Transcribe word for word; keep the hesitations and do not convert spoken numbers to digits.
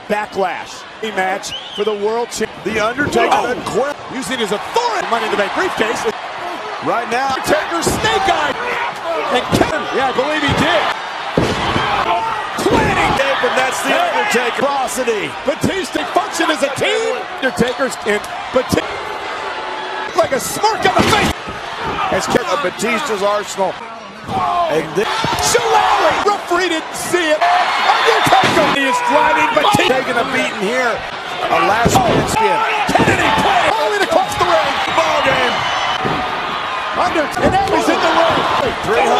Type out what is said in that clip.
Backlash. A match for the world champion. The Undertaker oh. using his authority. Money in the Bank briefcase. Right now, Undertaker snake eye. And Kevin, yeah, I believe he did. Planning. And that's the Undertaker. Velocity. Batista function as a team. Undertaker's in. Batista like a smirk on the face. As Kevin Batista's arsenal. And then Shillelagh. Referee didn't see it. Undertaker. He is driving Batista. Taking a beating here. A last minute spin. Kennedy play. Falling across the ring. Ball game. Undertaker. And now he's in the ring. three